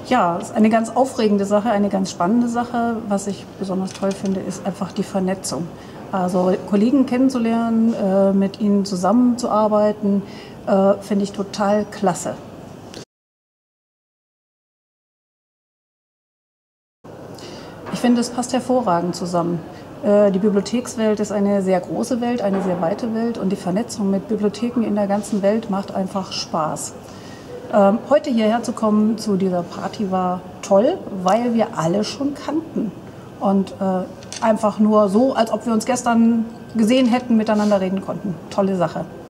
Ja, es ist eine ganz aufregende Sache, eine ganz spannende Sache. Was ich besonders toll finde, ist einfach die Vernetzung. Also Kollegen kennenzulernen, mit ihnen zusammenzuarbeiten, finde ich total klasse. Ich finde, es passt hervorragend zusammen. Die Bibliothekswelt ist eine sehr große Welt, eine sehr weite Welt und die Vernetzung mit Bibliotheken in der ganzen Welt macht einfach Spaß. Heute hierher zu kommen zu dieser Party war toll, weil wir alle schon kannten. Und einfach nur so, als ob wir uns gestern gesehen hätten, miteinander reden konnten. Tolle Sache.